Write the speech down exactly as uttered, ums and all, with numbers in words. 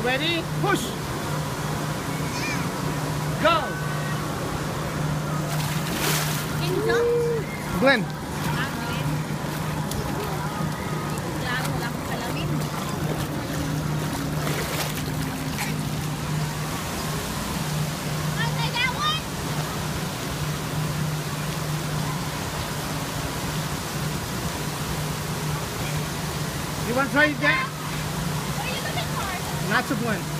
ready? Push! Go! Can you jump? Glenn. Ah, Glenn. Lang, wala akong salamin. Oh, like that one? You want to try that? What are you looking for? Not so Glenn.